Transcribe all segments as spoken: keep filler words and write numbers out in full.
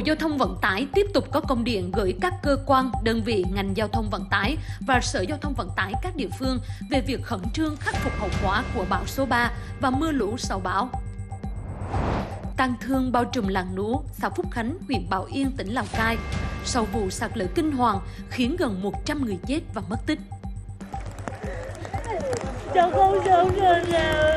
Giao thông Vận tải tiếp tục có công điện gửi các cơ quan, đơn vị ngành giao thông vận tải và Sở Giao thông Vận tải các địa phương về việc khẩn trương khắc phục hậu quả của bão số ba và mưa lũ sau bão. Tang thương bao trùm làng Nú, xã Phúc Khánh, huyện Bảo Yên, tỉnh Lào Cai sau vụ sạt lở kinh hoàng khiến gần một trăm người chết và mất tích. Cháu không sống được nào.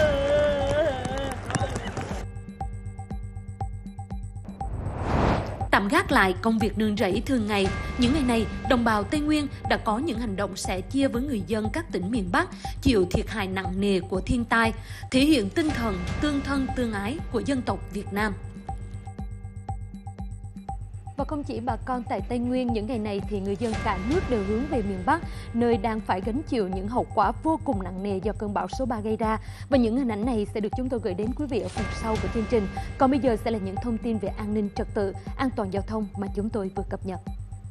Tạm gác lại công việc nương rẫy thường ngày, những ngày này, đồng bào Tây Nguyên đã có những hành động sẻ chia với người dân các tỉnh miền Bắc chịu thiệt hại nặng nề của thiên tai, thể hiện tinh thần tương thân tương ái của dân tộc Việt Nam. Và không chỉ bà con tại Tây Nguyên, những ngày này thì người dân cả nước đều hướng về miền Bắc, nơi đang phải gánh chịu những hậu quả vô cùng nặng nề do cơn bão số ba gây ra. Và những hình ảnh này sẽ được chúng tôi gửi đến quý vị ở phần sau của chương trình. Còn bây giờ sẽ là những thông tin về an ninh trật tự, an toàn giao thông mà chúng tôi vừa cập nhật.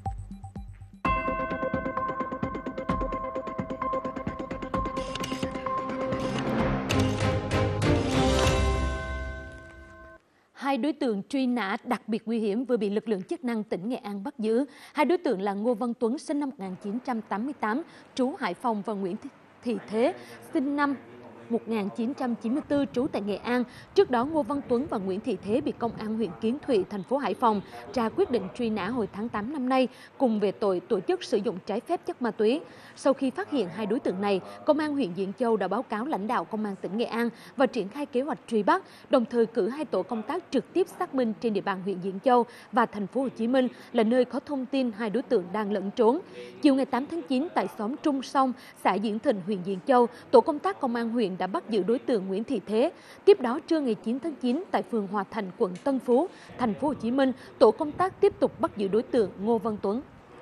Hai đối tượng truy nã đặc biệt nguy hiểm vừa bị lực lượng chức năng tỉnh Nghệ An bắt giữ. Hai đối tượng là Ngô Văn Tuấn sinh năm một nghìn chín trăm tám mươi tám, trú Hải Phòng và Nguyễn Thị Thế sinh năm một nghìn chín trăm chín mươi tư, trú tại Nghệ An. Trước đó, Ngô Văn Tuấn và Nguyễn Thị Thế bị Công an huyện Kiến Thụy, thành phố Hải Phòng ra quyết định truy nã hồi tháng tám năm nay cùng về tội tổ chức sử dụng trái phép chất ma túy. Sau khi phát hiện hai đối tượng này, Công an huyện Diễn Châu đã báo cáo lãnh đạo Công an tỉnh Nghệ An và triển khai kế hoạch truy bắt, đồng thời cử hai tổ công tác trực tiếp xác minh trên địa bàn huyện Diễn Châu và thành phố Hồ Chí Minh là nơi có thông tin hai đối tượng đang lẫn trốn. Chiều ngày tám tháng chín tại xóm Trung Sông, xã Diễn Thịnh, huyện Diễn Châu, tổ công tác Công an huyện đã bắt giữ đối tượng Nguyễn Thị Thế. Tiếp đó, trưa ngày chín tháng chín tại phường Hòa Thành, quận Tân Phú, thành phố Hồ Chí Minh, tổ công tác tiếp tục bắt giữ đối tượng Ngô Văn Tuấn.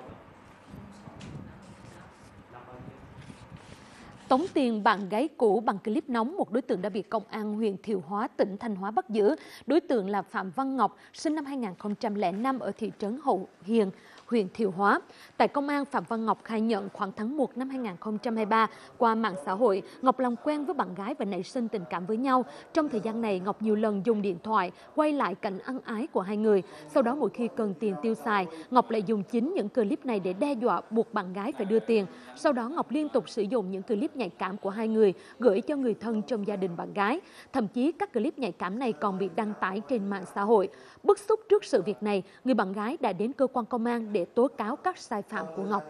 Tống tiền bạn gái cũ bằng clip nóng, một đối tượng đã bị Công an huyện Thiệu Hóa, tỉnh Thanh Hóa bắt giữ. Đối tượng là Phạm Văn Ngọc, sinh năm hai nghìn không trăm lẻ năm ở thị trấn Hậu Hiền, huyện Thiệu Hóa. Tại công an, Phạm Văn Ngọc khai nhận khoảng tháng một năm hai nghìn không trăm hai mươi ba, qua mạng xã hội, Ngọc làm quen với bạn gái và nảy sinh tình cảm với nhau. Trong thời gian này, Ngọc nhiều lần dùng điện thoại quay lại cảnh ân ái của hai người. Sau đó, mỗi khi cần tiền tiêu xài, Ngọc lại dùng chính những clip này để đe dọa buộc bạn gái phải đưa tiền. Sau đó, Ngọc liên tục sử dụng những clip nhạy cảm của hai người gửi cho người thân trong gia đình bạn gái. Thậm chí, các clip nhạy cảm này còn bị đăng tải trên mạng xã hội. Bức xúc trước sự việc này, người bạn gái đã đến cơ quan công an để tố cáo các sai phạm của Ngọc.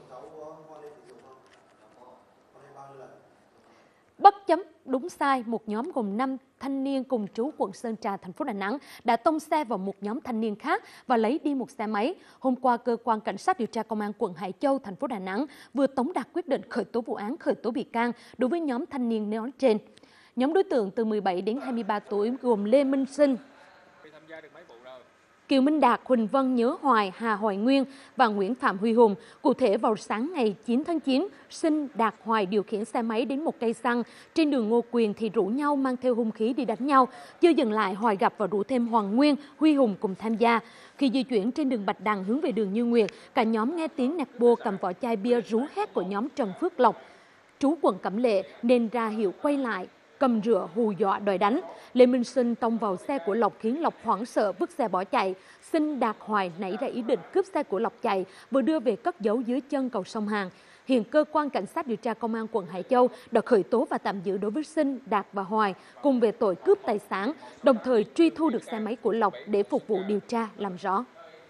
Bất chấp đúng sai, một nhóm gồm năm thanh niên cùng trú quận Sơn Trà, thành phố Đà Nẵng đã tông xe vào một nhóm thanh niên khác và lấy đi một xe máy. Hôm qua, cơ quan cảnh sát điều tra công an quận Hải Châu, thành phố Đà Nẵng vừa tống đạt quyết định khởi tố vụ án, khởi tố bị can đối với nhóm thanh niên nói trên. Nhóm đối tượng từ mười bảy đến hai mươi ba tuổi gồm Lê Minh Sinh, Kiều Minh Đạt, Huỳnh Vân Nhớ Hoài, Hà Hoài Nguyên và Nguyễn Phạm Huy Hùng. Cụ thể, vào sáng ngày chín tháng chín, Sinh, Đạt, Hoài điều khiển xe máy đến một cây xăng trên đường Ngô Quyền thì rủ nhau mang theo hung khí đi đánh nhau. Chưa dừng lại, Hoài gặp và rủ thêm Hoàng Nguyên, Huy Hùng cùng tham gia. Khi di chuyển trên đường Bạch Đằng hướng về đường Như Nguyệt, cả nhóm nghe tiếng nẹt bô cầm vỏ chai bia rú hét của nhóm Trần Phước Lộc, trú quận Cẩm Lệ, nên ra hiệu quay lại, cầm rựa hù dọa đòi đánh. Lê Minh Sinh tông vào xe của Lộc khiến Lộc hoảng sợ vứt xe bỏ chạy. Sinh, Đạt, Hoài nảy ra ý định cướp xe của Lộc chạy vừa đưa về cất giấu dưới chân cầu sông Hàn. Hiện cơ quan cảnh sát điều tra công an quận Hải Châu đã khởi tố và tạm giữ đối với Sinh, Đạt và Hoài cùng về tội cướp tài sản, đồng thời truy thu được xe máy của Lộc để phục vụ điều tra làm rõ.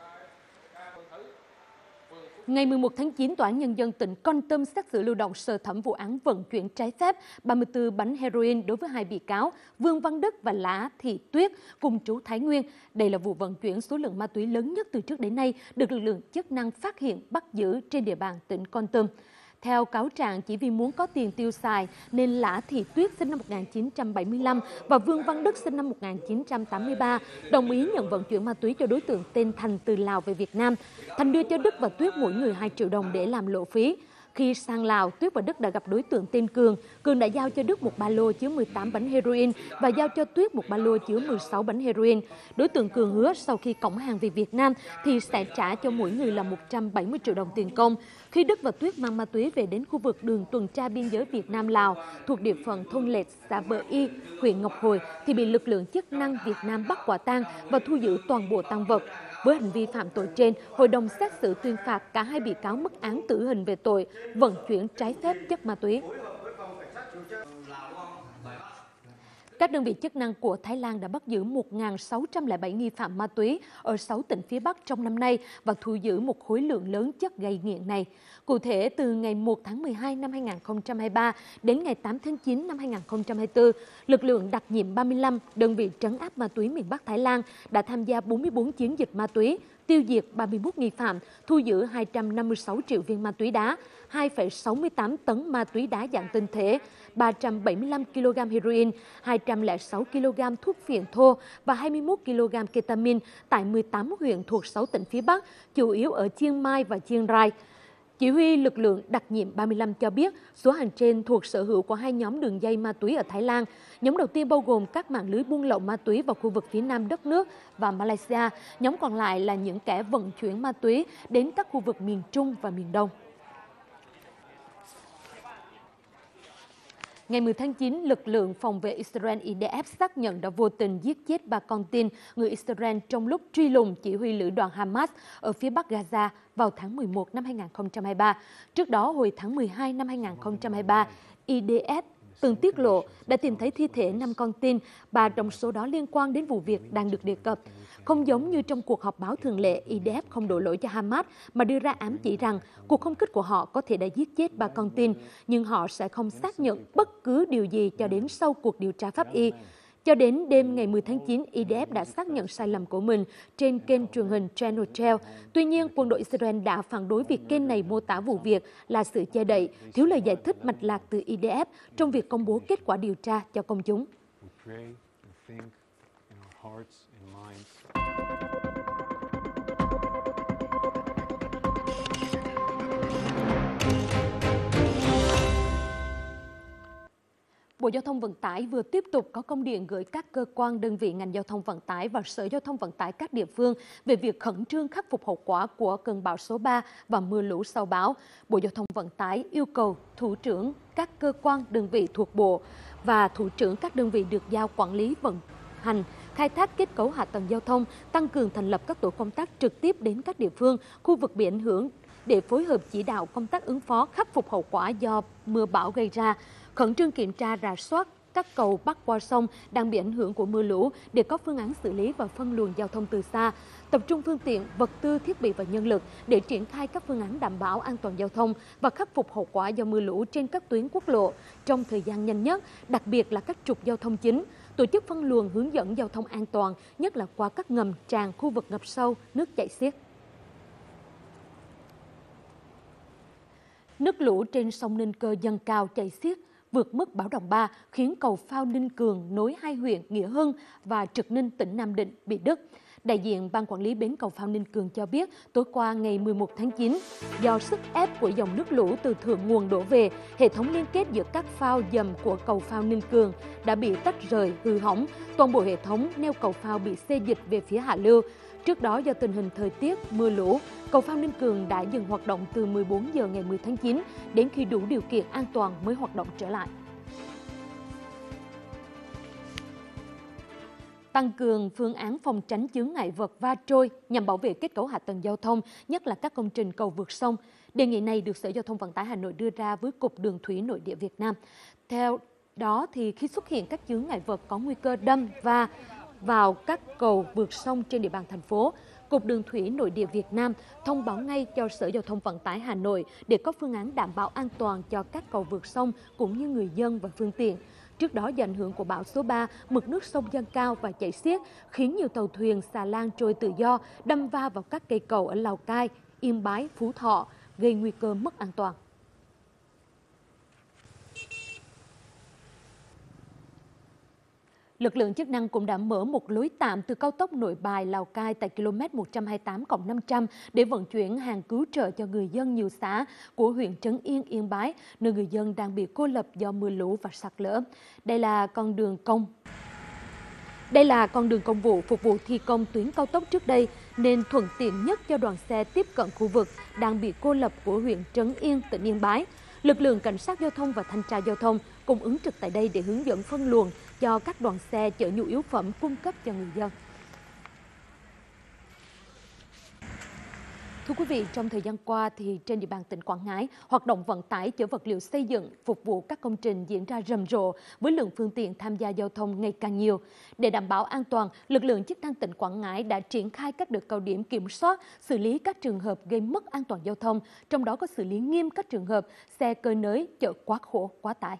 Ngày mười một tháng chín, Tòa án Nhân dân tỉnh Kon Tum xét xử lưu động sơ thẩm vụ án vận chuyển trái phép ba mươi tư bánh heroin đối với hai bị cáo Vương Văn Đức và Lã Thị Tuyết cùng trú Thái Nguyên. Đây là vụ vận chuyển số lượng ma túy lớn nhất từ trước đến nay được lực lượng chức năng phát hiện bắt giữ trên địa bàn tỉnh Kon Tum. Theo cáo trạng, chỉ vì muốn có tiền tiêu xài nên Lã Thị Tuyết sinh năm một nghìn chín trăm bảy mươi lăm và Vương Văn Đức sinh năm một nghìn chín trăm tám mươi ba đồng ý nhận vận chuyển ma túy cho đối tượng tên Thành từ Lào về Việt Nam. Thành đưa cho Đức và Tuyết mỗi người hai triệu đồng để làm lộ phí. Khi sang Lào, Tuyết và Đức đã gặp đối tượng tên Cường. Cường đã giao cho Đức một ba lô chứa mười tám bánh heroin và giao cho Tuyết một ba lô chứa mười sáu bánh heroin. Đối tượng Cường hứa sau khi cõng hàng về Việt Nam thì sẽ trả cho mỗi người là một trăm bảy mươi triệu đồng tiền công. Khi Đức và Tuyết mang ma túy về đến khu vực đường tuần tra biên giới Việt Nam-Lào thuộc địa phận thôn Lệch, xã Bờ Y, huyện Ngọc Hồi thì bị lực lượng chức năng Việt Nam bắt quả tang và thu giữ toàn bộ tang vật. Với hành vi phạm tội trên, hội đồng xét xử tuyên phạt cả hai bị cáo mức án tử hình về tội vận chuyển trái phép chất ma túy. Các đơn vị chức năng của Thái Lan đã bắt giữ một nghìn sáu trăm lẻ bảy nghi phạm ma túy ở sáu tỉnh phía Bắc trong năm nay và thu giữ một khối lượng lớn chất gây nghiện này. Cụ thể, từ ngày một tháng mười hai năm hai nghìn không trăm hai mươi ba đến ngày tám tháng chín năm hai nghìn không trăm hai mươi tư, lực lượng đặc nhiệm ba mươi lăm, đơn vị trấn áp ma túy miền Bắc Thái Lan đã tham gia bốn mươi tư chiến dịch ma túy, tiêu diệt ba mươi mốt nghi phạm, thu giữ hai trăm năm mươi sáu triệu viên ma túy đá, hai phẩy sáu mươi tám tấn ma túy đá dạng tinh thể, ba trăm bảy mươi lăm ki lô gam heroin, hai trăm lẻ sáu ki lô gam thuốc phiện thô và hai mươi mốt ki lô gam ketamin tại mười tám huyện thuộc sáu tỉnh phía Bắc, chủ yếu ở Chiang Mai và Chiang Rai. Chỉ huy lực lượng đặc nhiệm ba mươi lăm cho biết số hàng trên thuộc sở hữu của hai nhóm đường dây ma túy ở Thái Lan. Nhóm đầu tiên bao gồm các mạng lưới buôn lậu ma túy vào khu vực phía nam đất nước và Malaysia. Nhóm còn lại là những kẻ vận chuyển ma túy đến các khu vực miền Trung và miền Đông. Ngày mười tháng chín, lực lượng phòng vệ Israel I D F xác nhận đã vô tình giết chết ba con tin người Israel trong lúc truy lùng chỉ huy lữ đoàn Hamas ở phía bắc Gaza vào tháng mười một năm hai nghìn không trăm hai mươi ba. Trước đó, hồi tháng mười hai năm hai nghìn không trăm hai mươi ba, I D F từng tiết lộ đã tìm thấy thi thể năm con tin, ba trong số đó liên quan đến vụ việc đang được đề cập. Không giống như trong cuộc họp báo thường lệ, I D F không đổ lỗi cho Hamas mà đưa ra ám chỉ rằng cuộc không kích của họ có thể đã giết chết ba con tin, nhưng họ sẽ không xác nhận bất cứ điều gì cho đến sau cuộc điều tra pháp y. Cho đến đêm ngày mười tháng chín, I D F đã xác nhận sai lầm của mình trên kênh truyền hình Channel mười. Tuy nhiên, quân đội Israel đã phản đối việc kênh này mô tả vụ việc là sự che đậy, thiếu lời giải thích mạch lạc từ I D F trong việc công bố kết quả điều tra cho công chúng. Bộ Giao thông Vận tải vừa tiếp tục có công điện gửi các cơ quan đơn vị ngành giao thông vận tải và Sở Giao thông Vận tải các địa phương về việc khẩn trương khắc phục hậu quả của cơn bão số ba và mưa lũ sau bão. Bộ Giao thông Vận tải yêu cầu thủ trưởng các cơ quan đơn vị thuộc Bộ và thủ trưởng các đơn vị được giao quản lý vận hành, khai thác kết cấu hạ tầng giao thông, tăng cường thành lập các tổ công tác trực tiếp đến các địa phương, khu vực bị ảnh hưởng để phối hợp chỉ đạo công tác ứng phó khắc phục hậu quả do mưa bão gây ra, khẩn trương kiểm tra rà soát các cầu bắc qua sông đang bị ảnh hưởng của mưa lũ để có phương án xử lý và phân luồng giao thông từ xa, tập trung phương tiện, vật tư, thiết bị và nhân lực để triển khai các phương án đảm bảo an toàn giao thông và khắc phục hậu quả do mưa lũ trên các tuyến quốc lộ trong thời gian nhanh nhất, đặc biệt là các trục giao thông chính, tổ chức phân luồng hướng dẫn giao thông an toàn, nhất là qua các ngầm, tràn, khu vực ngập sâu, nước chảy xiết. Nước lũ trên sông Ninh Cơ dâng cao chảy xiết, vượt mức báo động ba khiến cầu phao Ninh Cường nối hai huyện Nghĩa Hưng và Trực Ninh tỉnh Nam Định bị đứt. Đại diện Ban Quản lý Bến Cầu Phao Ninh Cường cho biết tối qua ngày mười một tháng chín, do sức ép của dòng nước lũ từ thượng nguồn đổ về, hệ thống liên kết giữa các phao dầm của cầu phao Ninh Cường đã bị tách rời, hư hỏng. Toàn bộ hệ thống neo cầu phao bị xê dịch về phía hạ lưu. Trước đó, do tình hình thời tiết mưa lũ, cầu phao Ninh Cường đã dừng hoạt động từ mười bốn giờ ngày mười tháng chín đến khi đủ điều kiện an toàn mới hoạt động trở lại. Tăng cường phương án phòng tránh chướng ngại vật va trôi nhằm bảo vệ kết cấu hạ tầng giao thông, nhất là các công trình cầu vượt sông. Đề nghị này được Sở Giao thông Vận tải Hà Nội đưa ra với Cục Đường thủy Nội địa Việt Nam. Theo đó, thì khi xuất hiện các chướng ngại vật có nguy cơ đâm va vào các cầu vượt sông trên địa bàn thành phố, Cục Đường thủy Nội địa Việt Nam thông báo ngay cho Sở Giao thông Vận tải Hà Nội để có phương án đảm bảo an toàn cho các cầu vượt sông cũng như người dân và phương tiện. Trước đó, do ảnh hưởng của bão số ba, mực nước sông dâng cao và chảy xiết khiến nhiều tàu thuyền xà lan trôi tự do đâm va vào các cây cầu ở Lào Cai, Yên Bái, Phú Thọ, gây nguy cơ mất an toàn. Lực lượng chức năng cũng đã mở một lối tạm từ cao tốc Nội Bài - Lào Cai tại ki lô mét một trăm hai mươi tám cộng năm trăm để vận chuyển hàng cứu trợ cho người dân nhiều xã của huyện Trấn Yên, Yên Bái, nơi người dân đang bị cô lập do mưa lũ và sạt lở. Đây là con đường công. Đây là con đường công vụ phục vụ thi công tuyến cao tốc trước đây nên thuận tiện nhất cho đoàn xe tiếp cận khu vực đang bị cô lập của huyện Trấn Yên, tỉnh Yên Bái. Lực lượng cảnh sát giao thông và thanh tra giao thông cùng ứng trực tại đây để hướng dẫn phân luồng cho các đoàn xe chở nhu yếu phẩm cung cấp cho người dân. Thưa quý vị, trong thời gian qua thì trên địa bàn tỉnh Quảng Ngãi, hoạt động vận tải chở vật liệu xây dựng phục vụ các công trình diễn ra rầm rộ với lượng phương tiện tham gia giao thông ngày càng nhiều. Để đảm bảo an toàn, lực lượng chức năng tỉnh Quảng Ngãi đã triển khai các đợt cao điểm kiểm soát, xử lý các trường hợp gây mất an toàn giao thông, trong đó có xử lý nghiêm các trường hợp xe cơi nới chở quá khổ, quá tải.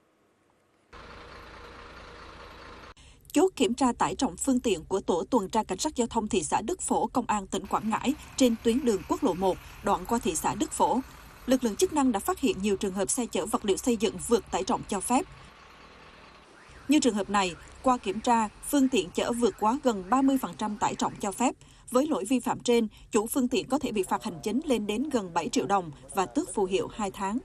Chốt kiểm tra tải trọng phương tiện của Tổ tuần tra Cảnh sát Giao thông thị xã Đức Phổ, Công an tỉnh Quảng Ngãi trên tuyến đường quốc lộ một, đoạn qua thị xã Đức Phổ. Lực lượng chức năng đã phát hiện nhiều trường hợp xe chở vật liệu xây dựng vượt tải trọng cho phép. Như trường hợp này, qua kiểm tra, phương tiện chở vượt quá gần ba mươi phần trăm tải trọng cho phép. Với lỗi vi phạm trên, chủ phương tiện có thể bị phạt hành chính lên đến gần bảy triệu đồng và tước phù hiệu hai tháng.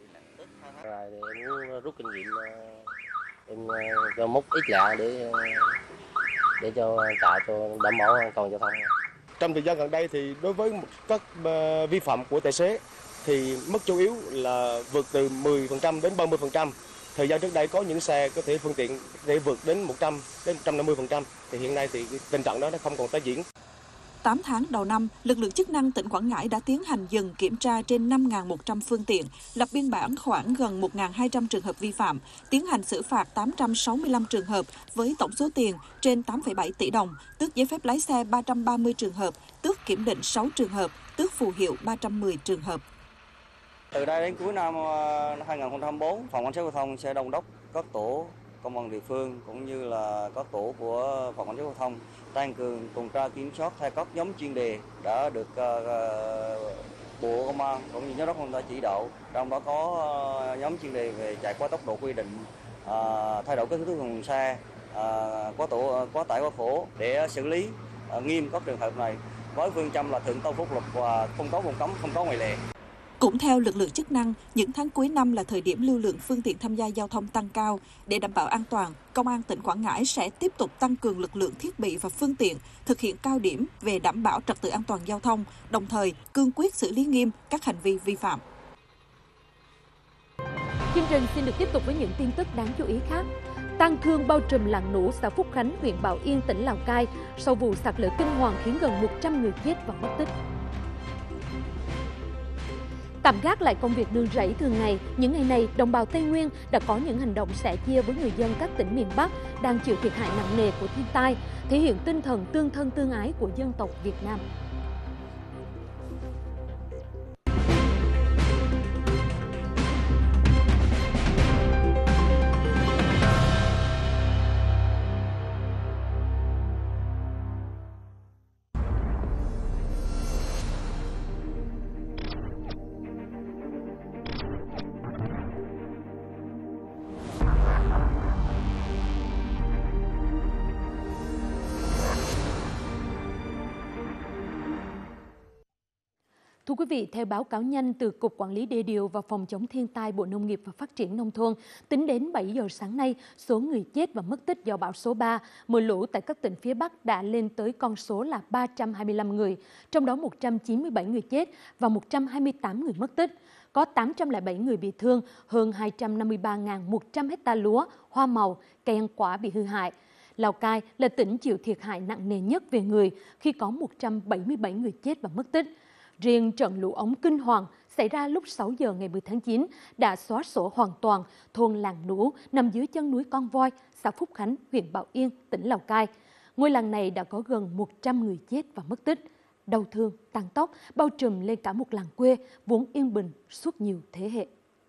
Rút kinh nghiệm em cho múc ít lạ để để cho chạy cho đảm bảo an toàn giao thông. Trong thời gian gần đây thì đối với các vi phạm của tài xế thì mức chủ yếu là vượt từ mười phần trăm đến ba mươi phần trăm. Thời gian trước đây có những xe có thể phương tiện để vượt đến một trăm đến một trăm năm mươi phần trăm, thì hiện nay thì tình trạng đó nó không còn tái diễn. tám tháng đầu năm, lực lượng chức năng tỉnh Quảng Ngãi đã tiến hành dừng kiểm tra trên năm nghìn một trăm phương tiện, lập biên bản khoảng gần một nghìn hai trăm trường hợp vi phạm, tiến hành xử phạt tám trăm sáu mươi lăm trường hợp với tổng số tiền trên tám phẩy bảy tỷ đồng, tước giấy phép lái xe ba trăm ba mươi trường hợp, tước kiểm định sáu trường hợp, tước phù hiệu ba trăm mười trường hợp. Từ đây đến cuối năm hai nghìn không trăm hai mươi tư, Phòng Cảnh sát Giao thông sẽ đôn đốc các tổ công an địa phương cũng như là các tổ của Phòng Cảnh sát Giao thông tăng cường tuần tra kiểm soát theo các nhóm chuyên đề đã được uh, Bộ Công an cũng như Giám đốc Công an chỉ đạo. Trong đó có uh, nhóm chuyên đề về chạy quá tốc độ quy định, uh, thay đổi kích thước thùng xe, uh, quá tổ quá tải quá khổ để xử lý uh, nghiêm các trường hợp này với phương châm là thượng tôn pháp luật và không có vùng cấm, không có ngoại lệ. Cũng theo lực lượng chức năng, những tháng cuối năm là thời điểm lưu lượng phương tiện tham gia giao thông tăng cao. Để đảm bảo an toàn, Công an tỉnh Quảng Ngãi sẽ tiếp tục tăng cường lực lượng thiết bị và phương tiện, thực hiện cao điểm về đảm bảo trật tự an toàn giao thông, đồng thời cương quyết xử lý nghiêm các hành vi vi phạm. Chương trình xin được tiếp tục với những tin tức đáng chú ý khác. Tang thương bao trùm làng Nủ, xã Phúc Khánh, huyện Bảo Yên, tỉnh Lào Cai sau vụ sạt lở kinh hoàng khiến gần một trăm người chết và mất tích. Tạm gác lại công việc nương rẫy thường ngày, những ngày này, đồng bào Tây Nguyên đã có những hành động sẻ chia với người dân các tỉnh miền Bắc đang chịu thiệt hại nặng nề của thiên tai, thể hiện tinh thần tương thân tương ái của dân tộc Việt Nam. Thưa quý vị, theo báo cáo nhanh từ Cục Quản lý Đê điều và Phòng chống thiên tai Bộ Nông nghiệp và Phát triển Nông thôn, tính đến bảy giờ sáng nay, số người chết và mất tích do bão số ba, mưa lũ tại các tỉnh phía Bắc đã lên tới con số là ba trăm hai mươi lăm người, trong đó một trăm chín mươi bảy người chết và một trăm hai mươi tám người mất tích. Có tám trăm lẻ bảy người bị thương, hơn hai trăm năm mươi ba nghìn một trăm hecta lúa, hoa màu, cây ăn quả bị hư hại. Lào Cai là tỉnh chịu thiệt hại nặng nề nhất về người khi có một trăm bảy mươi bảy người chết và mất tích. Riêng trận lũ ống kinh hoàng xảy ra lúc sáu giờ ngày mười tháng chín đã xóa sổ hoàn toàn thôn Làng Nủ nằm dưới chân núi Con Voi, xã Phúc Khánh, huyện Bảo Yên, tỉnh Lào Cai. Ngôi làng này đã có gần một trăm người chết và mất tích. Đau thương, tàn tóc bao trùm lên cả một làng quê vốn yên bình suốt nhiều thế hệ.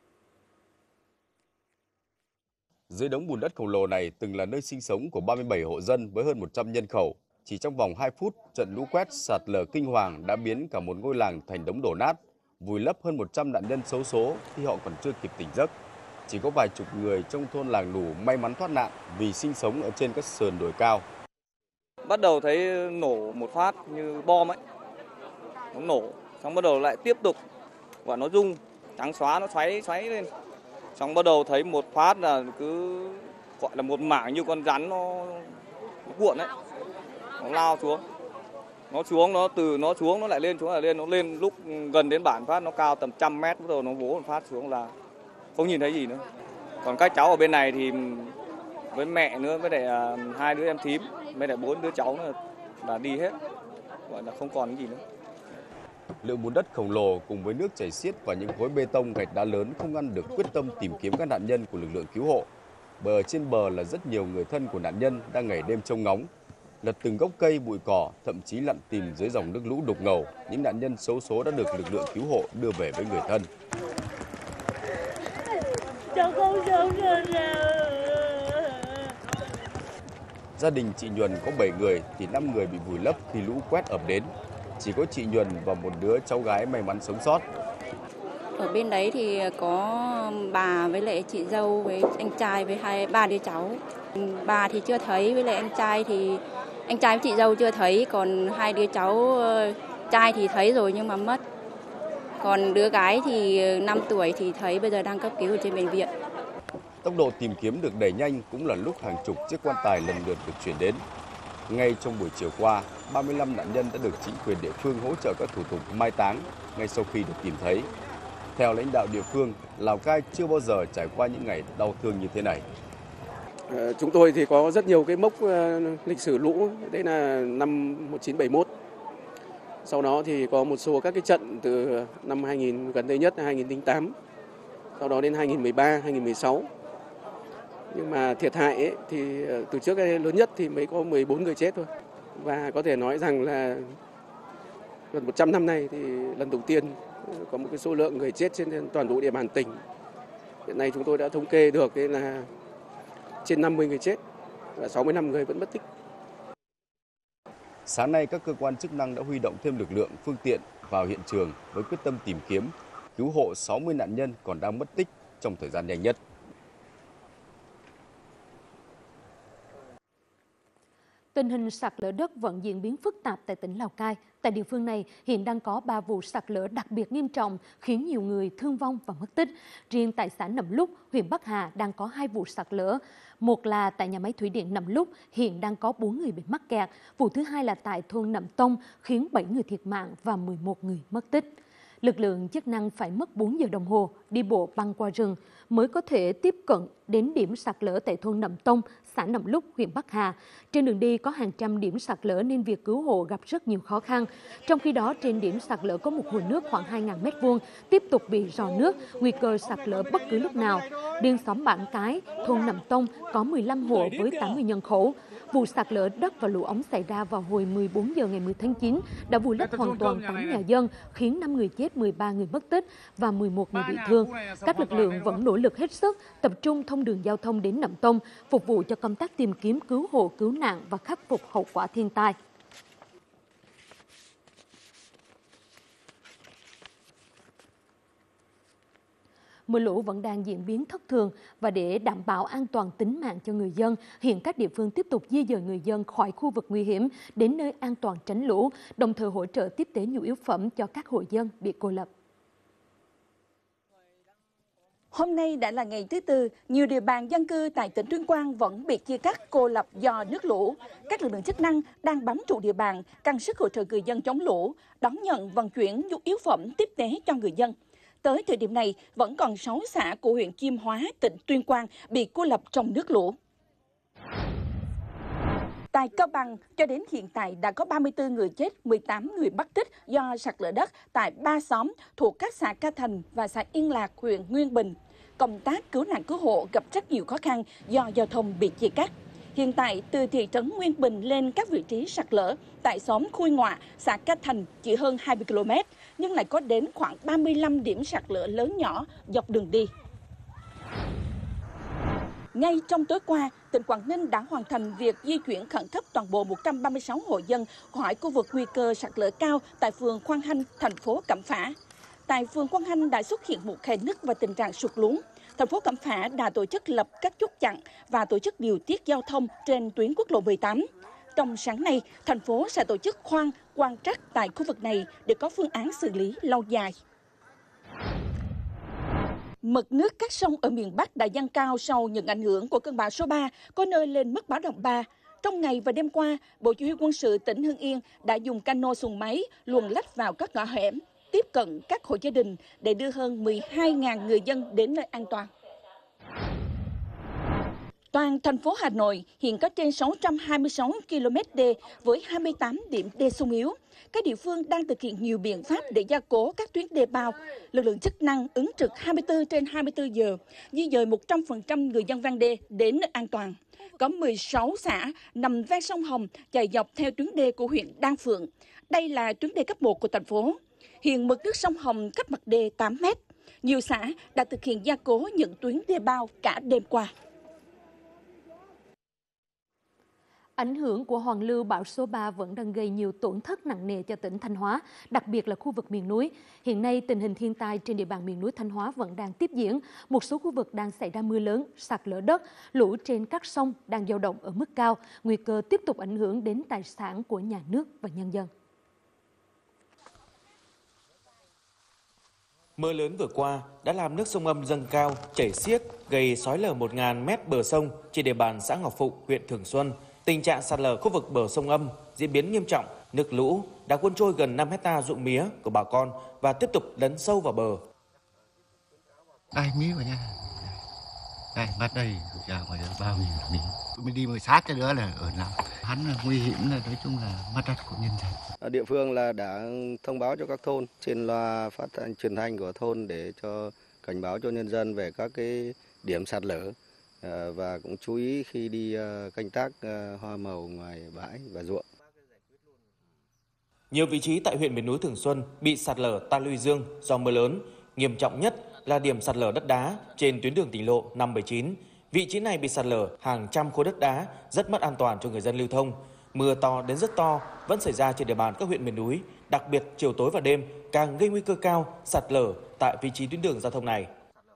Dưới đống bùn đất khổng lồ này từng là nơi sinh sống của ba mươi bảy hộ dân với hơn một trăm nhân khẩu. Chỉ trong vòng hai phút, trận lũ quét sạt lở kinh hoàng đã biến cả một ngôi làng thành đống đổ nát, vùi lấp hơn một trăm nạn nhân xấu số khi họ còn chưa kịp tỉnh giấc. Chỉ có vài chục người trong thôn Làng Nủ may mắn thoát nạn vì sinh sống ở trên các sườn đồi cao. Bắt đầu thấy nổ một phát như bom ấy, nó nổ, xong bắt đầu lại tiếp tục và nó rung, trắng xóa nó xoáy xoáy lên, xong bắt đầu thấy một phát là cứ gọi là một mảng như con rắn nó, nó cuộn ấy. Nó lao xuống, nó xuống, nó từ nó xuống, nó lại lên, xuống lại lên, nó lên lúc gần đến bản phát, nó cao tầm trăm mét, bắt đầu nó vỗ một phát xuống là không nhìn thấy gì nữa. Còn các cháu ở bên này thì với mẹ nữa, với lại hai đứa em thím, với lại bốn đứa cháu nữa là đi hết, gọi là không còn cái gì nữa. Lượng bùn đất khổng lồ cùng với nước chảy xiết và những khối bê tông gạch đá lớn không ngăn được quyết tâm tìm kiếm các nạn nhân của lực lượng cứu hộ. Bởi ở trên bờ là rất nhiều người thân của nạn nhân đang ngày đêm trông ngóng, lật từng gốc cây, bụi cỏ, thậm chí lặn tìm dưới dòng nước lũ đục ngầu những nạn nhân xấu số đã được lực lượng cứu hộ đưa về với người thân. Cháu không sống được nào. Gia đình chị Nhuần có bảy người thì năm người bị vùi lấp khi lũ quét ập đến. Chỉ có chị Nhuần và một đứa cháu gái may mắn sống sót. Ở bên đấy thì có bà với lại chị dâu với anh trai với hai ba đứa cháu. Bà thì chưa thấy, với lại anh trai thì anh trai với chị dâu chưa thấy, còn hai đứa cháu trai thì thấy rồi nhưng mà mất. Còn đứa gái thì năm tuổi thì thấy, bây giờ đang cấp cứu ở trên bệnh viện. Tốc độ tìm kiếm được đẩy nhanh cũng là lúc hàng chục chiếc quan tài lần lượt được chuyển đến. Ngay trong buổi chiều qua, ba mươi lăm nạn nhân đã được chính quyền địa phương hỗ trợ các thủ tục mai táng ngay sau khi được tìm thấy. Theo lãnh đạo địa phương, Lào Cai chưa bao giờ trải qua những ngày đau thương như thế này. Chúng tôi thì có rất nhiều cái mốc lịch sử lũ, đấy là năm một nghìn chín trăm bảy mươi mốt. Sau đó thì có một số các cái trận từ năm hai nghìn, gần đây nhất là hai nghìn không trăm lẻ tám, sau đó đến hai nghìn không trăm mười ba, hai nghìn không trăm mười sáu. Nhưng mà thiệt hại ấy, thì từ trước cái lớn nhất thì mới có mười bốn người chết thôi. Và có thể nói rằng là gần một trăm năm nay thì lần đầu tiên có một cái số lượng người chết trên toàn bộ địa bàn tỉnh. Hiện nay chúng tôi đã thống kê được là trên năm mươi người chết và sáu mươi lăm người vẫn mất tích. Sáng nay, các cơ quan chức năng đã huy động thêm lực lượng, phương tiện vào hiện trường với quyết tâm tìm kiếm, cứu hộ sáu mươi nạn nhân còn đang mất tích trong thời gian nhanh nhất. Tình hình sạt lở đất vẫn diễn biến phức tạp tại tỉnh Lào Cai. Tại địa phương này, hiện đang có ba vụ sạt lở đặc biệt nghiêm trọng khiến nhiều người thương vong và mất tích. Riêng tại xã Nậm Lúc, huyện Bắc Hà đang có hai vụ sạt lở. Một là tại nhà máy thủy điện Nậm Lúc, hiện đang có bốn người bị mắc kẹt. Vụ thứ hai là tại thôn Nậm Tông, khiến bảy người thiệt mạng và mười một người mất tích. Lực lượng chức năng phải mất bốn giờ đồng hồ đi bộ băng qua rừng mới có thể tiếp cận đến điểm sạt lở tại thôn Nậm Tông, xã Nậm Lúc, huyện Bắc Hà. Trên đường đi có hàng trăm điểm sạt lở nên việc cứu hộ gặp rất nhiều khó khăn. Trong khi đó, trên điểm sạt lở có một hồ nước khoảng hai nghìn mét vuông tiếp tục bị rò nước, nguy cơ sạt lở bất cứ lúc nào. Riêng xóm Bản Cái, thôn Nậm Tông có mười lăm hộ với tám mươi nhân khẩu. Vụ sạt lở đất và lũ ống xảy ra vào hồi mười bốn giờ ngày mười tháng chín đã vùi lấp hoàn toàn tám nhà dân, khiến năm người chết, mười ba người mất tích và mười một người bị thương. Các lực lượng vẫn nỗ lực hết sức, tập trung thông đường giao thông đến Nậm Tông, phục vụ cho công tác tìm kiếm, cứu hộ, cứu nạn và khắc phục hậu quả thiên tai. Mưa lũ vẫn đang diễn biến thất thường và để đảm bảo an toàn tính mạng cho người dân, hiện các địa phương tiếp tục di dời người dân khỏi khu vực nguy hiểm đến nơi an toàn tránh lũ, đồng thời hỗ trợ tiếp tế nhu yếu phẩm cho các hộ dân bị cô lập. Hôm nay đã là ngày thứ tư, nhiều địa bàn dân cư tại tỉnh Tuyên Quang vẫn bị chia cắt cô lập do nước lũ. Các lực lượng chức năng đang bám trụ địa bàn, căng sức hỗ trợ người dân chống lũ, đón nhận vận chuyển nhu yếu phẩm tiếp tế cho người dân. Tới thời điểm này, vẫn còn sáu xã của huyện Chiêm Hóa, tỉnh Tuyên Quang bị cô lập trong nước lũ. Tại Cao Bằng, cho đến hiện tại đã có ba mươi tư người chết, mười tám người mất tích do sạt lở đất tại ba xóm thuộc các xã Ca Thành và xã Yên Lạc, huyện Nguyên Bình. Công tác cứu nạn cứu hộ gặp rất nhiều khó khăn do giao thông bị chia cắt. Hiện tại, từ thị trấn Nguyên Bình lên các vị trí sạt lở tại xóm Khui Ngoạ, xã Ca Thành chỉ hơn hai mươi ki lô mét, nhưng lại có đến khoảng ba mươi lăm điểm sạt lở lớn nhỏ dọc đường đi. Ngay trong tối qua, tỉnh Quảng Ninh đã hoàn thành việc di chuyển khẩn cấp toàn bộ một trăm ba mươi sáu hộ dân khỏi khu vực nguy cơ sạt lở cao tại phường Quang Hanh, thành phố Cẩm Phả. Tại phường Quang Hanh đã xuất hiện một khe nứt và tình trạng sụt lún. Thành phố Cẩm Phả đã tổ chức lập các chốt chặn và tổ chức điều tiết giao thông trên tuyến quốc lộ mười tám. Trong sáng nay, thành phố sẽ tổ chức khoan, quan trắc tại khu vực này để có phương án xử lý lâu dài. Mực nước các sông ở miền Bắc đã dâng cao sau những ảnh hưởng của cơn bão số ba, có nơi lên mức báo động ba. Trong ngày và đêm qua, Bộ Chỉ huy Quân sự tỉnh Hưng Yên đã dùng cano xuồng máy luồn lách vào các ngõ hẻm, tiếp cận các hộ gia đình để đưa hơn mười hai nghìn người dân đến nơi an toàn. Toàn thành phố Hà Nội hiện có trên sáu trăm hai mươi sáu ki lô mét đê với hai mươi tám điểm đê sung yếu. Các địa phương đang thực hiện nhiều biện pháp để gia cố các tuyến đê bao. Lực lượng chức năng ứng trực hai mươi tư trên hai mươi tư giờ, di dời một trăm phần trăm người dân ven đê đến nơi an toàn. Có mười sáu xã nằm ven sông Hồng chạy dọc theo tuyến đê của huyện Đan Phượng. Đây là tuyến đê cấp một của thành phố. Hiện mực nước sông Hồng cách mặt đê tám mét. Nhiều xã đã thực hiện gia cố những tuyến đê bao cả đêm qua. Ảnh hưởng của hoàn lưu bão số ba vẫn đang gây nhiều tổn thất nặng nề cho tỉnh Thanh Hóa, đặc biệt là khu vực miền núi. Hiện nay, tình hình thiên tai trên địa bàn miền núi Thanh Hóa vẫn đang tiếp diễn. Một số khu vực đang xảy ra mưa lớn, sạt lở đất, lũ trên các sông đang dao động ở mức cao, nguy cơ tiếp tục ảnh hưởng đến tài sản của nhà nước và nhân dân. Mưa lớn vừa qua đã làm nước sông Âm dâng cao, chảy xiết, gây xói lở một nghìn mét bờ sông trên địa bàn xã Ngọc Phụng, huyện Thường Xuân. Tình trạng sạt lở khu vực bờ sông Âm diễn biến nghiêm trọng, nước lũ đã cuốn trôi gần năm hecta ruộng mía của bà con và tiếp tục lấn sâu vào bờ. Đây mía vào nha, đây bắt đây, giờ ngoài bao nhiêu mía, mình đi mới sát cái nữa là ở nào, hắn là nguy hiểm, là nói chung là mất đất của nhân dân. Địa phương là đã thông báo cho các thôn trên loa phát thanh truyền thanh của thôn để cho cảnh báo cho nhân dân về các cái điểm sạt lở. Và cũng chú ý khi đi canh tác hoa màu ngoài bãi và ruộng. Nhiều vị trí tại huyện miền núi Thường Xuân bị sạt lở ta luy dương do mưa lớn. Nghiêm trọng nhất là điểm sạt lở đất đá trên tuyến đường tỉnh lộ năm bảy chín. Vị trí này bị sạt lở hàng trăm khối đất đá, rất mất an toàn cho người dân lưu thông. Mưa to đến rất to vẫn xảy ra trên địa bàn các huyện miền núi, đặc biệt chiều tối và đêm càng gây nguy cơ cao sạt lở tại vị trí tuyến đường giao thông này.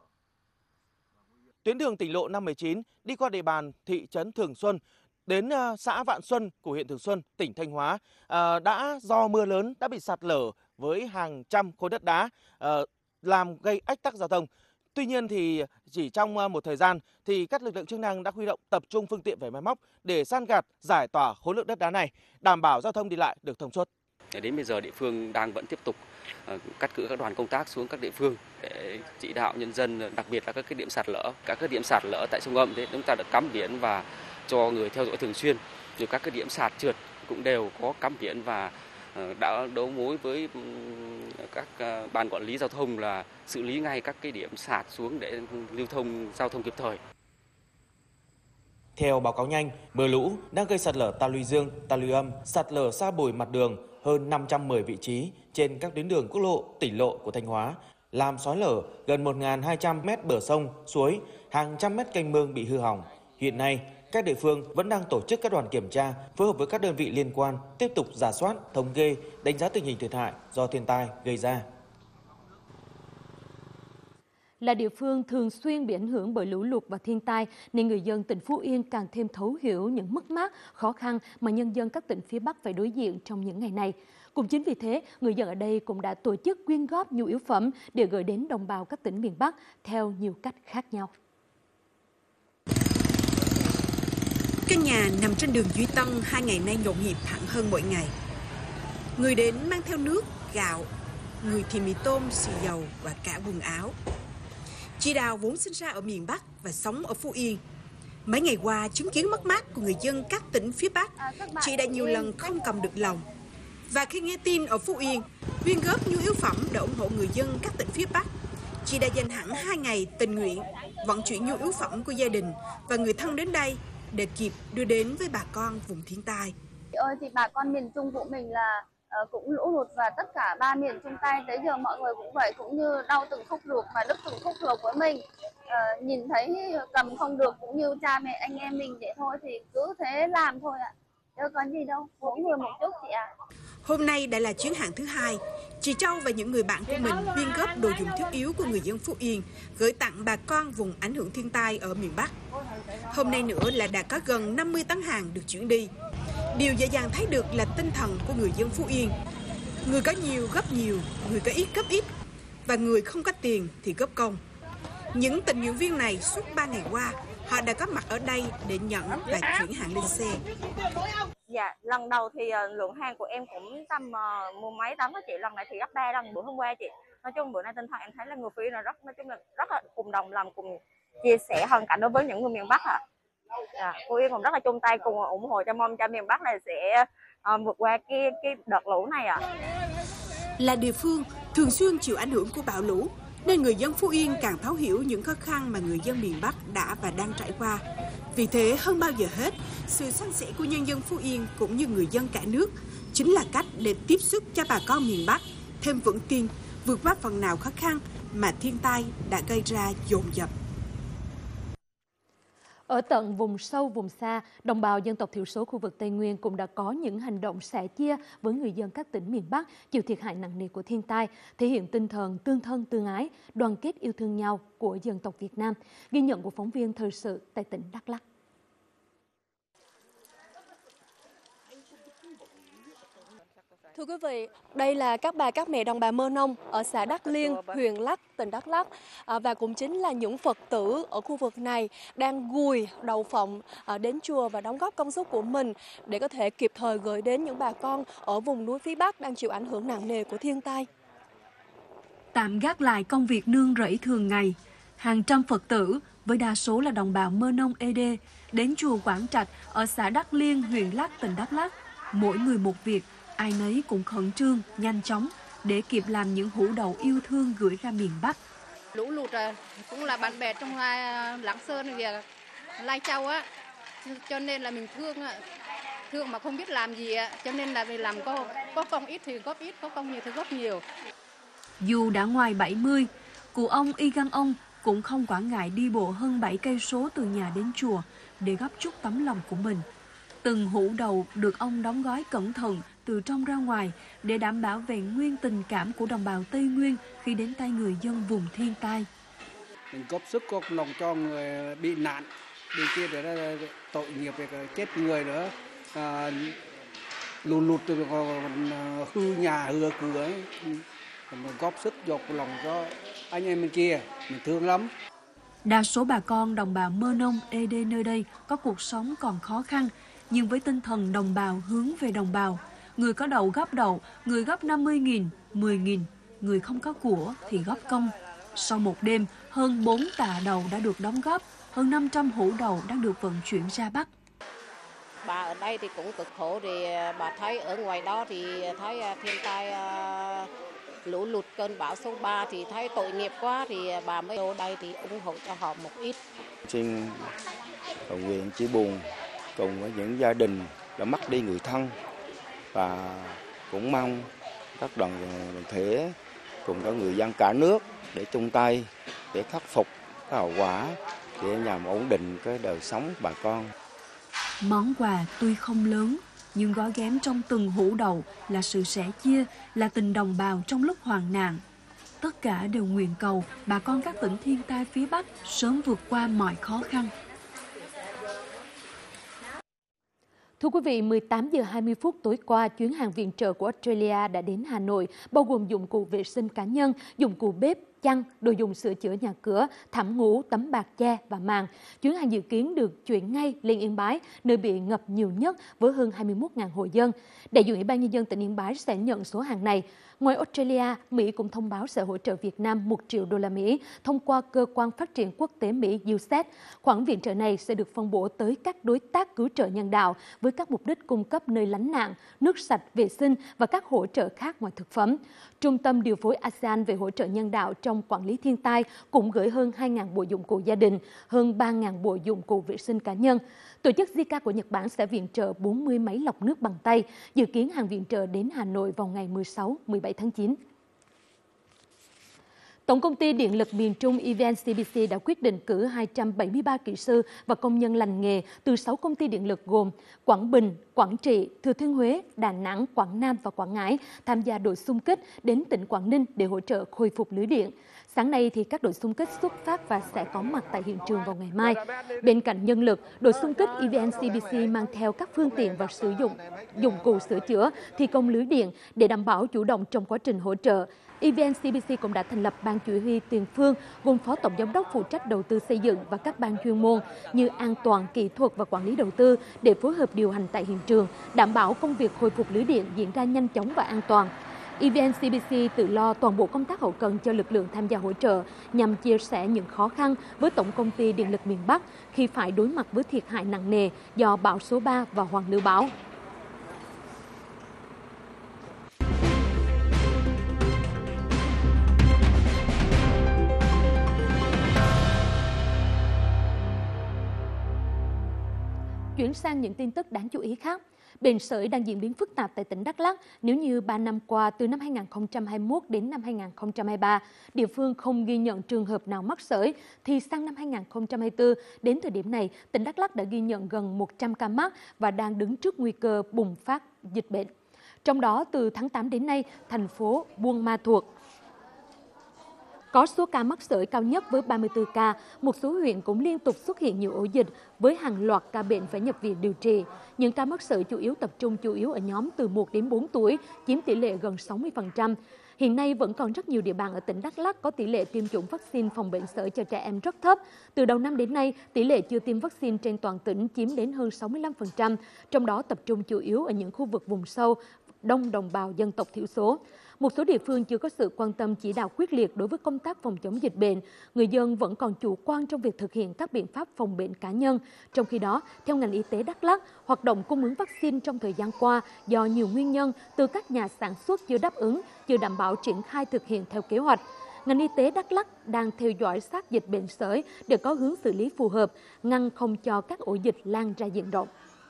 Tuyến đường tỉnh lộ năm bảy chín đi qua địa bàn thị trấn Thường Xuân đến xã Vạn Xuân của huyện Thường Xuân, tỉnh Thanh Hóa đã do mưa lớn đã bị sạt lở với hàng trăm khối đất đá làm gây ách tắc giao thông. Tuy nhiên thì chỉ trong một thời gian thì các lực lượng chức năng đã huy động tập trung phương tiện và máy móc để san gạt, giải tỏa khối lượng đất đá này, đảm bảo giao thông đi lại được thông suốt. Đến bây giờ địa phương đang vẫn tiếp tục cắt cử các đoàn công tác xuống các địa phương để chỉ đạo nhân dân, đặc biệt là các cái điểm sạt lở, các cái điểm sạt lở tại sông Âm thì chúng ta được cắm biển và cho người theo dõi thường xuyên. Rồi các cái điểm sạt trượt cũng đều có cắm biển và đã đấu mối với các ban quản lý giao thông là xử lý ngay các cái điểm sạt xuống để lưu thông giao thông kịp thời. Theo báo cáo nhanh, mưa lũ đang gây sạt lở ta luy dương, ta luy âm, sạt lở sa bồi mặt đường hơn năm trăm mười vị trí trên các tuyến đường quốc lộ, tỉnh lộ của Thanh Hóa, làm xói lở gần một nghìn hai trăm mét bờ sông, suối, hàng trăm mét kênh mương bị hư hỏng. Hiện nay, các địa phương vẫn đang tổ chức các đoàn kiểm tra, phối hợp với các đơn vị liên quan, tiếp tục rà soát, thống kê, đánh giá tình hình thiệt hại do thiên tai gây ra. Là địa phương thường xuyên bị ảnh hưởng bởi lũ lụt và thiên tai, nên người dân tỉnh Phú Yên càng thêm thấu hiểu những mất mát, khó khăn mà nhân dân các tỉnh phía Bắc phải đối diện trong những ngày này. Cũng chính vì thế, người dân ở đây cũng đã tổ chức quyên góp nhu yếu phẩm để gửi đến đồng bào các tỉnh miền Bắc theo nhiều cách khác nhau. Căn nhà nằm trên đường Duy Tân hai ngày nay nhộn nhịp hẳn hơn mỗi ngày. Người đến mang theo nước, gạo, người thì mì tôm, xì dầu và cả quần áo. Chị Đào vốn sinh ra ở miền Bắc và sống ở Phú Yên. Mấy ngày qua chứng kiến mất mát của người dân các tỉnh phía Bắc, chị đã nhiều lần không cầm được lòng. Và khi nghe tin ở Phú Yên quyên góp nhu yếu phẩm để ủng hộ người dân các tỉnh phía Bắc, chị đã dành hẳn hai ngày tình nguyện vận chuyển nhu yếu phẩm của gia đình và người thân đến đây để kịp đưa đến với bà con vùng thiên tai. Ơi thì bà con miền Trung của mình là uh, cũng lũ lụt và tất cả ba miền chung tay, tới giờ mọi người cũng vậy, cũng như đau từng khúc ruột mà đứt từng khúc ruột của mình. Uh, nhìn thấy cầm không được cũng như cha mẹ anh em mình vậy thôi thì cứ thế làm thôi ạ. Chứ có gì đâu, mỗi người một chút chị ạ. Hôm nay đã là chuyến hàng thứ hai, chị Châu và những người bạn của mình quyên góp đồ dùng thiết yếu của người dân Phú Yên gửi tặng bà con vùng ảnh hưởng thiên tai ở miền Bắc. Hôm nay nữa là đã có gần năm mươi tấn hàng được chuyển đi. Điều dễ dàng thấy được là tinh thần của người dân Phú Yên. Người có nhiều góp nhiều, người có ít góp ít, và người không có tiền thì góp công. Những tình nguyện viên này suốt ba ngày qua, họ đã có mặt ở đây để nhận và chuyển hàng lên xe. Dạ, lần đầu thì uh, lượng hàng của em cũng tầm uh, mười mấy tấn đó chị, lần này thì gấp ba lần bữa hôm qua chị. Nói chung bữa nay tinh thần em thấy là người Phú Yên là rất, nói chung là rất là cùng đồng lòng, cùng chia sẻ hoàn cảnh đối với những người miền Bắc ạ. À. À, Phú Yên cũng rất là chung tay cùng ủng hộ cho mong cho miền Bắc này sẽ uh, vượt qua cái cái đợt lũ này ạ. À. Là địa phương thường xuyên chịu ảnh hưởng của bão lũ, nên người dân Phú Yên càng thấu hiểu những khó khăn mà người dân miền Bắc đã và đang trải qua. Vì thế, hơn bao giờ hết, sự san sẻ của nhân dân Phú Yên cũng như người dân cả nước chính là cách để tiếp sức cho bà con miền Bắc thêm vững tin, vượt qua phần nào khó khăn mà thiên tai đã gây ra dồn dập. Ở tận vùng sâu, vùng xa, đồng bào dân tộc thiểu số khu vực Tây Nguyên cũng đã có những hành động sẻ chia với người dân các tỉnh miền Bắc chịu thiệt hại nặng nề của thiên tai, thể hiện tinh thần tương thân tương ái, đoàn kết yêu thương nhau của dân tộc Việt Nam. Ghi nhận của phóng viên thời sự tại tỉnh Đắk Lắk. Thưa quý vị, đây là các bà các mẹ đồng bào Mơ Nông ở xã Đắk Liên, huyện Lắk, tỉnh Đắk Lắk. À, và cũng chính là những Phật tử ở khu vực này đang gùi đầu phộng à, đến chùa và đóng góp công sức của mình để có thể kịp thời gửi đến những bà con ở vùng núi phía Bắc đang chịu ảnh hưởng nặng nề của thiên tai. Tạm gác lại công việc nương rẫy thường ngày, hàng trăm Phật tử với đa số là đồng bào Mơ Nông Ê Đê đến chùa Quảng Trạch ở xã Đắk Liên, huyện Lắk, tỉnh Đắk Lắk. Mỗi người một việc, ai nấy cũng khẩn trương, nhanh chóng để kịp làm những hũ đậu yêu thương gửi ra miền Bắc. Lũ lụt cũng là bạn bè trong Lạng Sơn, Lai Châu á, cho nên là mình thương thương mà không biết làm gì, cho nên là mình làm có có công ít thì góp ít, có công nhiều thì góp nhiều. Dù đã ngoài bảy mươi, cụ ông Y Gan Ông cũng không quản ngại đi bộ hơn bảy cây số từ nhà đến chùa để góp chút tấm lòng của mình. Từng hũ đậu được ông đóng gói cẩn thận từ trong ra ngoài để đảm bảo vẹn nguyên tình cảm của đồng bào Tây Nguyên khi đến tay người dân vùng thiên tai. Mình góp sức góp lòng cho người bị nạn, bên kia để tội nghiệp về chết người nữa, à, lụt lụt từ hư nhà hư cửa ấy. Mình góp sức góp lòng cho anh em bên kia, mình thương lắm. Đa số bà con đồng bào Mơ Nông Ê Đê nơi đây có cuộc sống còn khó khăn, nhưng với tinh thần đồng bào hướng về đồng bào, người có đậu góp đậu, người góp năm mươi nghìn, mười nghìn, người không có của thì góp công. Sau một đêm, hơn bốn tạ đậu đã được đóng góp, hơn năm trăm hũ đậu đã được vận chuyển ra Bắc. Bà ở đây thì cũng cực khổ, thì bà thấy ở ngoài đó thì thấy thiên tai lũ lụt cơn bão số ba thì thấy tội nghiệp quá, thì bà mới ở đây thì ủng hộ cho họ một ít. Xin cầu nguyện chia buồn cùng với những gia đình đã mất đi người thân, và cũng mong các đoàn thể cùng các người dân cả nước để chung tay để khắc phục cái hậu quả, để nhằm ổn định cái đời sống bà con. Món quà tuy không lớn nhưng gói ghém trong từng hũ đậu là sự sẻ chia, là tình đồng bào trong lúc hoạn nạn. Tất cả đều nguyện cầu bà con các tỉnh thiên tai phía Bắc sớm vượt qua mọi khó khăn. Thưa quý vị, mười tám giờ hai mươi phút tối qua, chuyến hàng viện trợ của Australia đã đến Hà Nội, bao gồm dụng cụ vệ sinh cá nhân, dụng cụ bếp, chăn, đồ dùng sửa chữa nhà cửa, thảm ngủ, tấm bạt che và màn. Chuyến hàng dự kiến được chuyển ngay lên Yên Bái, nơi bị ngập nhiều nhất với hơn hai mươi mốt nghìn hộ dân. Đại diện Ủy ban Nhân dân tỉnh Yên Bái sẽ nhận số hàng này. Ngoài Australia, Mỹ cũng thông báo sẽ hỗ trợ Việt Nam một triệu đô la Mỹ thông qua Cơ quan Phát triển Quốc tế Mỹ U S A I D. Khoản viện trợ này sẽ được phân bổ tới các đối tác cứu trợ nhân đạo với các mục đích cung cấp nơi lánh nạn, nước sạch, vệ sinh và các hỗ trợ khác ngoài thực phẩm. Trung tâm điều phối a sê an về hỗ trợ nhân đạo trong quản lý thiên tai cũng gửi hơn hai nghìn bộ dụng cụ gia đình, hơn ba nghìn bộ dụng cụ vệ sinh cá nhân. Tổ chức Zika của Nhật Bản sẽ viện trợ bốn mươi máy lọc nước bằng tay, dự kiến hàng viện trợ đến Hà Nội vào ngày mười sáu mười bảy tháng chín. Tổng công ty Điện lực miền Trung E V N C B C đã quyết định cử hai trăm bảy mươi ba kỹ sư và công nhân lành nghề từ sáu công ty điện lực gồm Quảng Bình, Quảng Trị, Thừa Thiên Huế, Đà Nẵng, Quảng Nam và Quảng Ngãi tham gia đội xung kích đến tỉnh Quảng Ninh để hỗ trợ khôi phục lưới điện. Sáng nay thì các đội xung kích xuất phát và sẽ có mặt tại hiện trường vào ngày mai. Bên cạnh nhân lực, đội xung kích E V N C B C mang theo các phương tiện và sử dụng dụng cụ sửa chữa, thi công lưới điện để đảm bảo chủ động trong quá trình hỗ trợ. E V N C B C cũng đã thành lập ban chỉ huy tiền phương gồm phó tổng giám đốc phụ trách đầu tư xây dựng và các ban chuyên môn như an toàn, kỹ thuật và quản lý đầu tư để phối hợp điều hành tại hiện trường, đảm bảo công việc khôi phục lưới điện diễn ra nhanh chóng và an toàn. e vê en xê bê xê tự lo toàn bộ công tác hậu cần cho lực lượng tham gia hỗ trợ nhằm chia sẻ những khó khăn với Tổng công ty Điện lực miền Bắc khi phải đối mặt với thiệt hại nặng nề do bão số ba và hoàn lưu bão. Chuyển sang những tin tức đáng chú ý khác. Bệnh sởi đang diễn biến phức tạp tại tỉnh Đắk Lắk. Nếu như ba năm qua, từ năm hai nghìn không trăm hai mươi mốt đến năm hai nghìn không trăm hai mươi ba, địa phương không ghi nhận trường hợp nào mắc sởi, thì sang năm hai nghìn không trăm hai mươi tư, đến thời điểm này, tỉnh Đắk Lắk đã ghi nhận gần một trăm ca mắc và đang đứng trước nguy cơ bùng phát dịch bệnh. Trong đó, từ tháng tám đến nay, thành phố Buôn Ma Thuột có số ca mắc sởi cao nhất với ba mươi tư ca. Một số huyện cũng liên tục xuất hiện nhiều ổ dịch với hàng loạt ca bệnh phải nhập viện điều trị. Những ca mắc sởi chủ yếu tập trung chủ yếu ở nhóm từ một đến bốn tuổi, chiếm tỷ lệ gần sáu mươi phần trăm. Hiện nay vẫn còn rất nhiều địa bàn ở tỉnh Đắk Lắk có tỷ lệ tiêm chủng vaccine phòng bệnh sởi cho trẻ em rất thấp. Từ đầu năm đến nay, tỷ lệ chưa tiêm vaccine trên toàn tỉnh chiếm đến hơn sáu mươi lăm phần trăm, trong đó tập trung chủ yếu ở những khu vực vùng sâu, đông đồng bào dân tộc thiểu số. Một số địa phương chưa có sự quan tâm chỉ đạo quyết liệt đối với công tác phòng chống dịch bệnh. Người dân vẫn còn chủ quan trong việc thực hiện các biện pháp phòng bệnh cá nhân. Trong khi đó, theo ngành y tế Đắk Lắk, hoạt động cung ứng vaccine trong thời gian qua do nhiều nguyên nhân từ các nhà sản xuất chưa đáp ứng, chưa đảm bảo triển khai thực hiện theo kế hoạch. Ngành y tế Đắk Lắk đang theo dõi sát dịch bệnh sởi để có hướng xử lý phù hợp, ngăn không cho các ổ dịch lan ra diện rộng.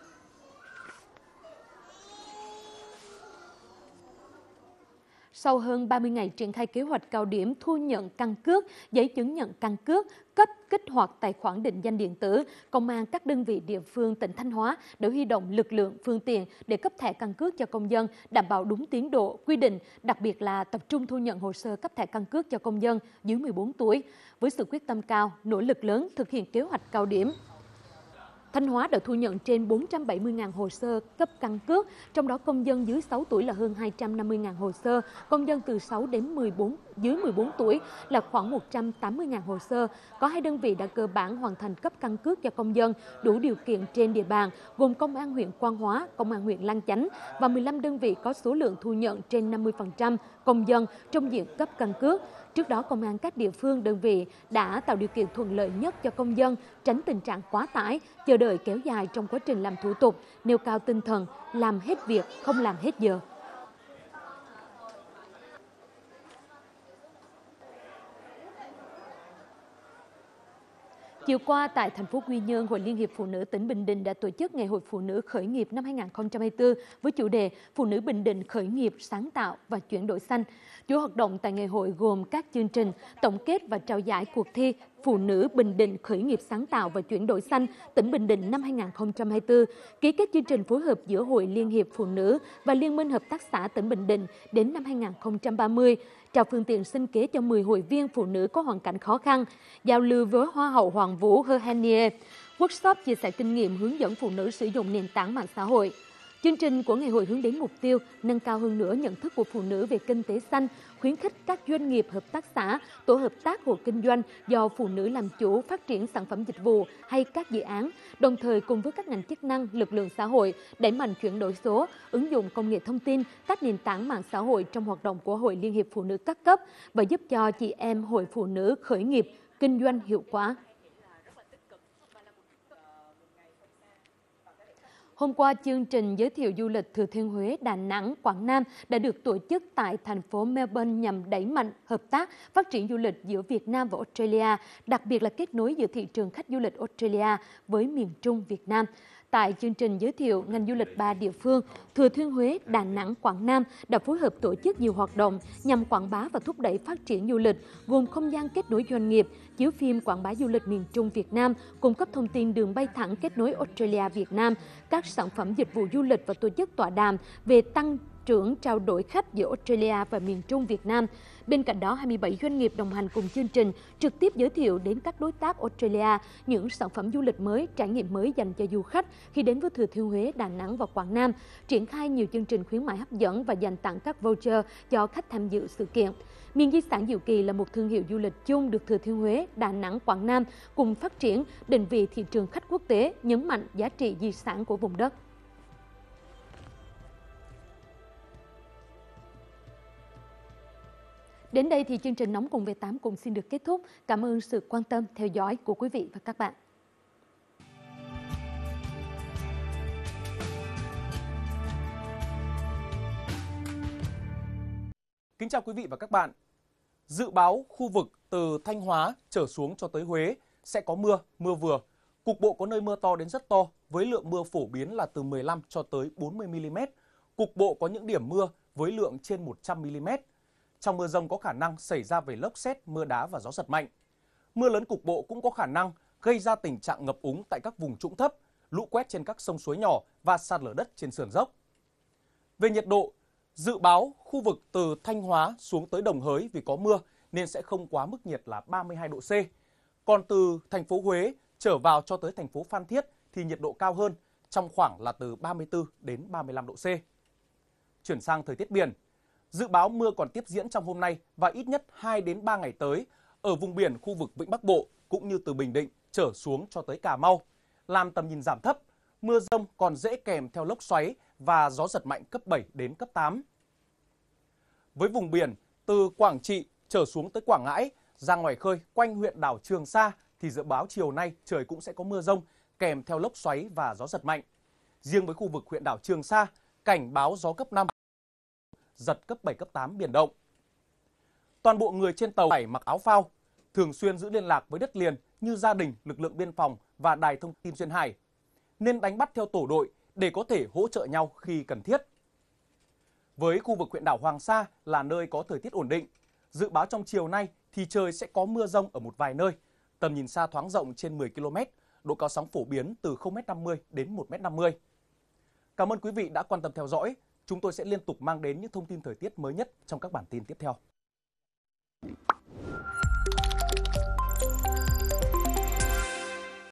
Sau hơn ba mươi ngày triển khai kế hoạch cao điểm thu nhận căn cước, giấy chứng nhận căn cước, cấp kích hoạt tài khoản định danh điện tử, Công an các đơn vị địa phương tỉnh Thanh Hóa đã huy động lực lượng, phương tiện để cấp thẻ căn cước cho công dân, đảm bảo đúng tiến độ, quy định, đặc biệt là tập trung thu nhận hồ sơ cấp thẻ căn cước cho công dân dưới mười bốn tuổi. Với sự quyết tâm cao, nỗ lực lớn thực hiện kế hoạch cao điểm, Thanh Hóa đã thu nhận trên bốn trăm bảy mươi nghìn hồ sơ cấp căn cước, trong đó công dân dưới sáu tuổi là hơn hai trăm năm mươi nghìn hồ sơ, công dân từ sáu đến mười bốn, dưới mười bốn tuổi là khoảng một trăm tám mươi nghìn hồ sơ. Có hai đơn vị đã cơ bản hoàn thành cấp căn cước cho công dân đủ điều kiện trên địa bàn, gồm Công an huyện Quan Hóa, Công an huyện Lang Chánh và mười lăm đơn vị có số lượng thu nhận trên năm mươi phần trăm công dân trong diện cấp căn cước. Trước đó, công an các địa phương, đơn vị đã tạo điều kiện thuận lợi nhất cho công dân, tránh tình trạng quá tải, chờ đợi kéo dài trong quá trình làm thủ tục, nêu cao tinh thần làm hết việc, không làm hết giờ. Chiều qua tại thành phố Quy Nhơn, Hội Liên hiệp Phụ nữ tỉnh Bình Định đã tổ chức Ngày hội Phụ nữ khởi nghiệp năm hai nghìn không trăm hai mươi tư với chủ đề Phụ nữ Bình Định khởi nghiệp, sáng tạo và chuyển đổi xanh. Chuỗi hoạt động tại ngày hội gồm các chương trình tổng kết và trao giải cuộc thi Phụ nữ Bình Định khởi nghiệp, sáng tạo và chuyển đổi xanh tỉnh Bình Định năm hai nghìn không trăm hai mươi tư, ký kết chương trình phối hợp giữa Hội Liên hiệp Phụ nữ và Liên minh Hợp tác xã tỉnh Bình Định đến năm hai nghìn không trăm ba mươi, trao phương tiện sinh kế cho mười hội viên phụ nữ có hoàn cảnh khó khăn, giao lưu với Hoa hậu Hoàng Vũ Henie, workshop chia sẻ kinh nghiệm hướng dẫn phụ nữ sử dụng nền tảng mạng xã hội. Chương trình của ngày hội hướng đến mục tiêu nâng cao hơn nữa nhận thức của phụ nữ về kinh tế xanh, khuyến khích các doanh nghiệp, hợp tác xã, tổ hợp tác hộ kinh doanh do phụ nữ làm chủ phát triển sản phẩm dịch vụ hay các dự án, đồng thời cùng với các ngành chức năng, lực lượng xã hội đẩy mạnh chuyển đổi số, ứng dụng công nghệ thông tin, các nền tảng mạng xã hội trong hoạt động của Hội Liên hiệp Phụ nữ các cấp và giúp cho chị em hội phụ nữ khởi nghiệp, kinh doanh hiệu quả. Hôm qua, chương trình giới thiệu du lịch Thừa Thiên Huế, Đà Nẵng, Quảng Nam đã được tổ chức tại thành phố Melbourne nhằm đẩy mạnh hợp tác, phát triển du lịch giữa Việt Nam và Australia, đặc biệt là kết nối giữa thị trường khách du lịch Australia với miền Trung Việt Nam. Tại chương trình giới thiệu, ngành du lịch ba địa phương Thừa Thiên Huế, Đà Nẵng, Quảng Nam đã phối hợp tổ chức nhiều hoạt động nhằm quảng bá và thúc đẩy phát triển du lịch, gồm không gian kết nối doanh nghiệp, chiếu phim quảng bá du lịch miền Trung Việt Nam, cung cấp thông tin đường bay thẳng kết nối Australia Việt Nam, các sản phẩm dịch vụ du lịch và tổ chức tọa đàm về tăng trưởng trao đổi khách giữa Australia và miền Trung Việt Nam. Bên cạnh đó, hai mươi bảy doanh nghiệp đồng hành cùng chương trình trực tiếp giới thiệu đến các đối tác Australia những sản phẩm du lịch mới, trải nghiệm mới dành cho du khách khi đến với Thừa Thiên Huế, Đà Nẵng và Quảng Nam, triển khai nhiều chương trình khuyến mại hấp dẫn và dành tặng các voucher cho khách tham dự sự kiện. Miền di sản Diệu Kỳ là một thương hiệu du lịch chung được Thừa Thiên Huế, Đà Nẵng, Quảng Nam cùng phát triển, định vị thị trường khách quốc tế, nhấn mạnh giá trị di sản của vùng đất. Đến đây thì chương trình Nóng cùng V tám cũng xin được kết thúc. Cảm ơn sự quan tâm, theo dõi của quý vị và các bạn. Kính chào quý vị và các bạn. Dự báo khu vực từ Thanh Hóa trở xuống cho tới Huế sẽ có mưa, mưa vừa. Cục bộ có nơi mưa to đến rất to với lượng mưa phổ biến là từ mười lăm cho tới bốn mươi mi-li-mét. Cục bộ có những điểm mưa với lượng trên một trăm mi-li-mét. Trong mưa dông có khả năng xảy ra về lốc sét, mưa đá và gió giật mạnh. Mưa lớn cục bộ cũng có khả năng gây ra tình trạng ngập úng tại các vùng trũng thấp, lũ quét trên các sông suối nhỏ và sạt lở đất trên sườn dốc. Về nhiệt độ, dự báo khu vực từ Thanh Hóa xuống tới Đồng Hới vì có mưa nên sẽ không quá mức nhiệt là ba mươi hai độ C. Còn từ thành phố Huế trở vào cho tới thành phố Phan Thiết thì nhiệt độ cao hơn, trong khoảng là từ ba mươi tư đến ba mươi lăm độ C. Chuyển sang thời tiết biển, dự báo mưa còn tiếp diễn trong hôm nay và ít nhất hai đến ba ngày tới ở vùng biển khu vực Vịnh Bắc Bộ cũng như từ Bình Định trở xuống cho tới Cà Mau, làm tầm nhìn giảm thấp, mưa dông còn dễ kèm theo lốc xoáy và gió giật mạnh cấp bảy đến cấp tám. Với vùng biển từ Quảng Trị trở xuống tới Quảng Ngãi, ra ngoài khơi quanh huyện đảo Trường Sa thì dự báo chiều nay trời cũng sẽ có mưa dông kèm theo lốc xoáy và gió giật mạnh. Riêng với khu vực huyện đảo Trường Sa, cảnh báo gió cấp năm, giật cấp bảy, cấp tám biển động. Toàn bộ người trên tàu phải mặc áo phao, thường xuyên giữ liên lạc với đất liền như gia đình, lực lượng biên phòng và đài thông tin duyên hải, nên đánh bắt theo tổ đội để có thể hỗ trợ nhau khi cần thiết. Với khu vực huyện đảo Hoàng Sa là nơi có thời tiết ổn định, dự báo trong chiều nay thì trời sẽ có mưa dông ở một vài nơi, tầm nhìn xa thoáng rộng trên mười ki lô mét, độ cao sóng phổ biến từ không phẩy năm mươi đến một phẩy năm mươi. Cảm ơn quý vị đã quan tâm theo dõi. Chúng tôi sẽ liên tục mang đến những thông tin thời tiết mới nhất trong các bản tin tiếp theo.